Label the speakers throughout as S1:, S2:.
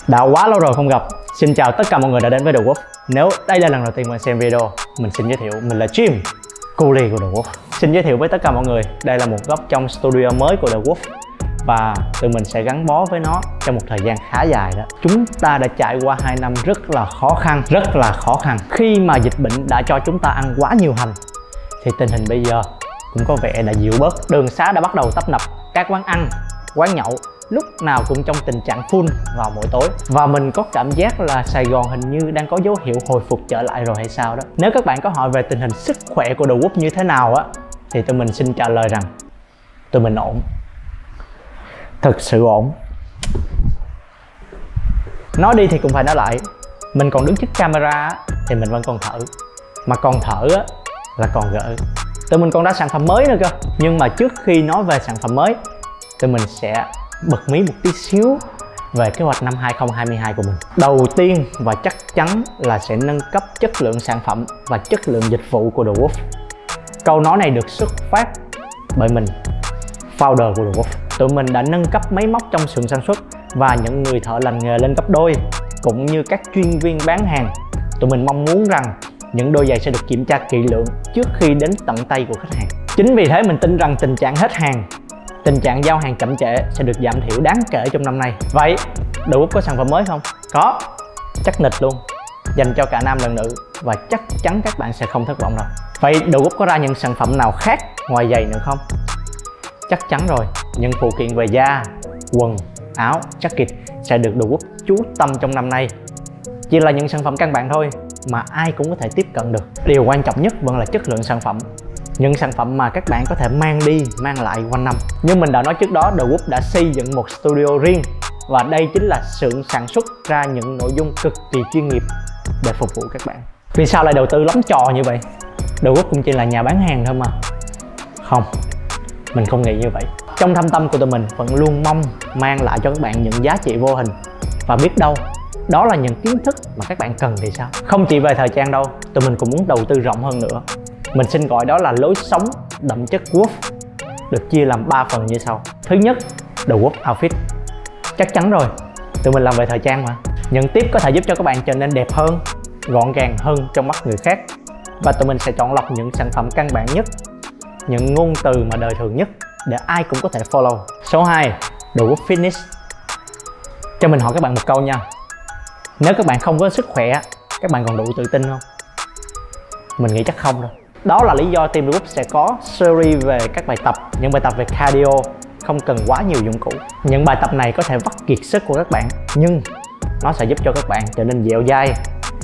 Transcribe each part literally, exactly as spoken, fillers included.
S1: Đã quá lâu rồi không gặp. Xin chào tất cả mọi người đã đến với The Wolf. Nếu đây là lần đầu tiên mình xem video, mình xin giới thiệu mình là Jim, cu li của The Wolf. Xin giới thiệu với tất cả mọi người, đây là một góc trong studio mới của The Wolf và tụi mình sẽ gắn bó với nó trong một thời gian khá dài đó. Chúng ta đã trải qua hai năm rất là khó khăn, rất là khó khăn. Khi mà dịch bệnh đã cho chúng ta ăn quá nhiều hành thì tình hình bây giờ cũng có vẻ đã dịu bớt. Đường xá đã bắt đầu tấp nập, các quán ăn, quán nhậu lúc nào cũng trong tình trạng full vào mỗi tối. Và mình có cảm giác là Sài Gòn hình như đang có dấu hiệu hồi phục trở lại rồi hay sao đó. Nếu các bạn có hỏi về tình hình sức khỏe của The Wolf như thế nào á, thì tụi mình xin trả lời rằng tụi mình ổn, thực sự ổn. Nói đi thì cũng phải nói lại, mình còn đứng trước camera á, thì mình vẫn còn thở. Mà còn thở á, là còn gỡ. Tụi mình còn ra sản phẩm mới nữa cơ. Nhưng mà trước khi nói về sản phẩm mới, tụi mình sẽ bật mí một tí xíu về kế hoạch năm hai không hai hai của mình. Đầu tiên và chắc chắn là sẽ nâng cấp chất lượng sản phẩm và chất lượng dịch vụ của The Wolf. Câu nói này được xuất phát bởi mình, founder của The Wolf. Tụi mình đã nâng cấp máy móc trong xưởng sản xuất và những người thợ lành nghề lên gấp đôi, cũng như các chuyên viên bán hàng. Tụi mình mong muốn rằng những đôi giày sẽ được kiểm tra kỹ lưỡng trước khi đến tận tay của khách hàng. Chính vì thế mình tin rằng tình trạng hết hàng, tình trạng giao hàng chậm trễ sẽ được giảm thiểu đáng kể trong năm nay. Vậy The Wolf có sản phẩm mới không? Có, chắc nịch luôn, dành cho cả nam lẫn nữ, và chắc chắn các bạn sẽ không thất vọng đâu. Vậy The Wolf có ra những sản phẩm nào khác ngoài giày nữa không? Chắc chắn rồi, những phụ kiện về da, quần, áo, jacket sẽ được The Wolf chú tâm trong năm nay. Chỉ là những sản phẩm căn bản thôi mà ai cũng có thể tiếp cận được. Điều quan trọng nhất vẫn là chất lượng sản phẩm. Những sản phẩm mà các bạn có thể mang đi, mang lại quanh năm. Như mình đã nói trước đó, The Wolf đã xây dựng một studio riêng, và đây chính là xưởng sản xuất ra những nội dung cực kỳ chuyên nghiệp để phục vụ các bạn. Vì sao lại đầu tư lắm trò như vậy? The Wolf cũng chỉ là nhà bán hàng thôi mà. Không, mình không nghĩ như vậy. Trong thâm tâm của tụi mình vẫn luôn mong mang lại cho các bạn những giá trị vô hình, và biết đâu đó là những kiến thức mà các bạn cần thì sao. Không chỉ về thời trang đâu, tụi mình cũng muốn đầu tư rộng hơn nữa. Mình xin gọi đó là lối sống đậm chất Wolf, được chia làm ba phần như sau. Thứ nhất, The Wolf Outfit. Chắc chắn rồi, tụi mình làm về thời trang mà. Những tip có thể giúp cho các bạn trở nên đẹp hơn, gọn gàng hơn trong mắt người khác. Và tụi mình sẽ chọn lọc những sản phẩm căn bản nhất, những ngôn từ mà đời thường nhất để ai cũng có thể follow. Số hai, The Wolf Fitness. Cho mình hỏi các bạn một câu nha. Nếu các bạn không có sức khỏe, các bạn còn đủ tự tin không? Mình nghĩ chắc không đâu. Đó là lý do team The Wolf sẽ có series về các bài tập, những bài tập về cardio, không cần quá nhiều dụng cụ. Những bài tập này có thể vắt kiệt sức của các bạn, nhưng nó sẽ giúp cho các bạn trở nên dẻo dai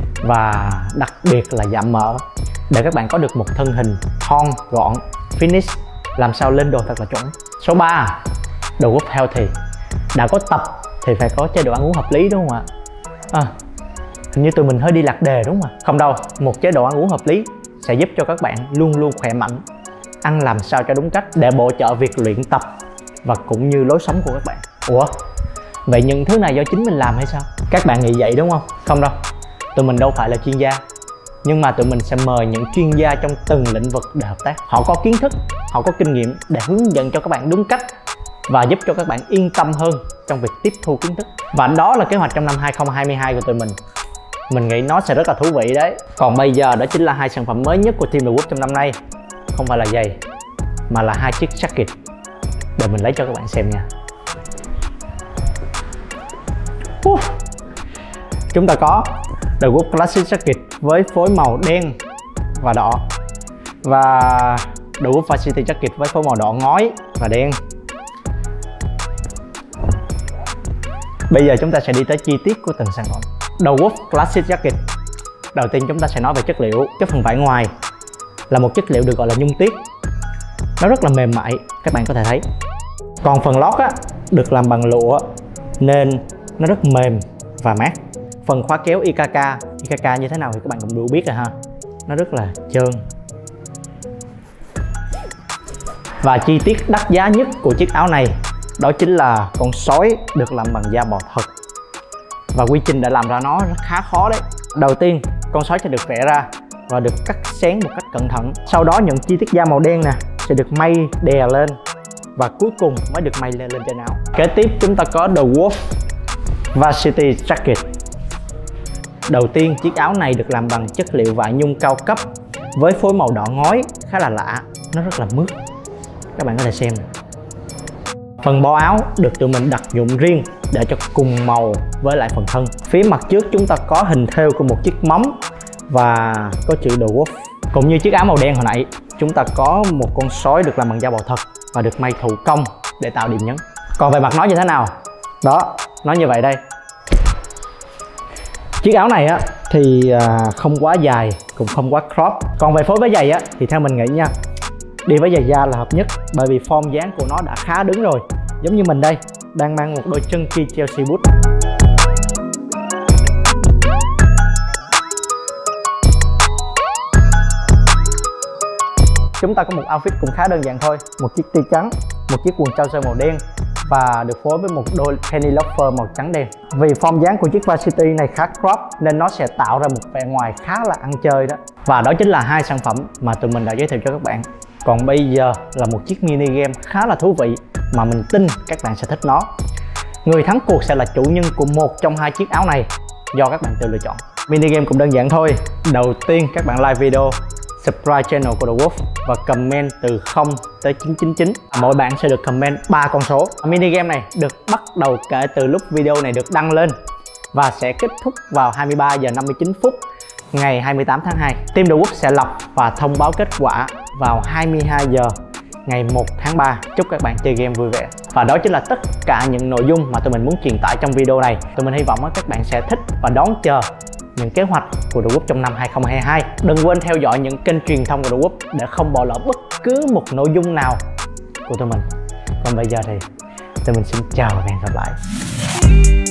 S1: và đặc biệt là giảm mỡ, để các bạn có được một thân hình thon, gọn, finish, làm sao lên đồ thật là chuẩn. Số ba, The Wolf Healthy. Đã có tập thì phải có chế độ ăn uống hợp lý, đúng không ạ? À, hình như tụi mình hơi đi lạc đề đúng không ạ? Không đâu, một chế độ ăn uống hợp lý sẽ giúp cho các bạn luôn luôn khỏe mạnh, ăn làm sao cho đúng cách để bổ trợ việc luyện tập và cũng như lối sống của các bạn. Ủa, vậy những thứ này do chính mình làm hay sao? Các bạn nghĩ vậy đúng không? Không đâu, tụi mình đâu phải là chuyên gia, nhưng mà tụi mình sẽ mời những chuyên gia trong từng lĩnh vực để hợp tác. Họ có kiến thức, họ có kinh nghiệm để hướng dẫn cho các bạn đúng cách và giúp cho các bạn yên tâm hơn trong việc tiếp thu kiến thức. Và đó là kế hoạch trong năm hai không hai hai của tụi mình. Mình nghĩ nó sẽ rất là thú vị đấy. Còn bây giờ đó chính là hai sản phẩm mới nhất của team The Wolf trong năm nay. Không phải là giày, mà là hai chiếc jacket. Để mình lấy cho các bạn xem nha. uh. Chúng ta có The Wolf Classic Jacket với phối màu đen và đỏ, và The Wolf Varsity Jacket với phối màu đỏ ngói và đen. Bây giờ chúng ta sẽ đi tới chi tiết của từng sản phẩm. The Wolf Classic Jacket. Đầu tiên chúng ta sẽ nói về chất liệu. Cái phần vải ngoài là một chất liệu được gọi là nhung tuyết. Nó rất là mềm mại, các bạn có thể thấy. Còn phần lót á, được làm bằng lụa nên nó rất mềm và mát. Phần khóa kéo i ca ca, i ca ca như thế nào thì các bạn cũng đều biết rồi ha. Nó rất là trơn. Và chi tiết đắt giá nhất của chiếc áo này đó chính là con sói được làm bằng da bò thật. Và quy trình để làm ra nó khá khó đấy. Đầu tiên, con sói sẽ được vẽ ra và được cắt xén một cách cẩn thận. Sau đó những chi tiết da màu đen nè sẽ được may đè lên, và cuối cùng mới được may lên, lên trên áo. Kế tiếp chúng ta có The Wolf Varsity Jacket. Đầu tiên, chiếc áo này được làm bằng chất liệu vải nhung cao cấp với phối màu đỏ ngói khá là lạ, nó rất là mướt. Các bạn có thể xem. Phần bo áo được tụi mình đặt nhuộm riêng để cho cùng màu với lại phần thân. Phía mặt trước chúng ta có hình thêu của một chiếc móng và có chữ The Wolf. Cũng như chiếc áo màu đen hồi nãy, chúng ta có một con sói được làm bằng da bò thật và được may thủ công để tạo điểm nhấn. Còn về mặt nó như thế nào? Đó, nó như vậy đây. Chiếc áo này á thì à, không quá dài cũng không quá crop. Còn về phối với giày á thì theo mình nghĩ nha, đi với giày da là hợp nhất, bởi vì form dáng của nó đã khá đứng rồi. Giống như mình đây, đang mang một đôi chân Chunky Chelsea boot. Chúng ta có một outfit cũng khá đơn giản thôi, một chiếc tee trắng, một chiếc quần trouser màu đen và được phối với một đôi penny loafer màu trắng đen. Vì form dáng của chiếc Varsity này khá crop nên nó sẽ tạo ra một vẻ ngoài khá là ăn chơi đó. Và đó chính là hai sản phẩm mà tụi mình đã giới thiệu cho các bạn. Còn bây giờ là một chiếc mini game khá là thú vị mà mình tin các bạn sẽ thích nó. Người thắng cuộc sẽ là chủ nhân của một trong hai chiếc áo này, do các bạn tự lựa chọn. Mini game cũng đơn giản thôi. Đầu tiên các bạn like video, subscribe channel của The Wolf và comment từ không tới chín chín chín. Mỗi bạn sẽ được comment ba con số. Mini game này được bắt đầu kể từ lúc video này được đăng lên và sẽ kết thúc vào hai mươi ba giờ năm mươi chín phút ngày hai mươi tám tháng hai. Team The Wolf sẽ lập và thông báo kết quả vào hai mươi hai giờ ngày một tháng ba. Chúc các bạn chơi game vui vẻ. Và đó chính là tất cả những nội dung mà tụi mình muốn truyền tải trong video này. Tụi mình hy vọng các bạn sẽ thích và đón chờ những kế hoạch của The Wolf trong năm hai không hai hai. Đừng quên theo dõi những kênh truyền thông của The Wolf để không bỏ lỡ bất cứ một nội dung nào của tụi mình. Còn bây giờ thì tụi mình xin chào và hẹn gặp lại.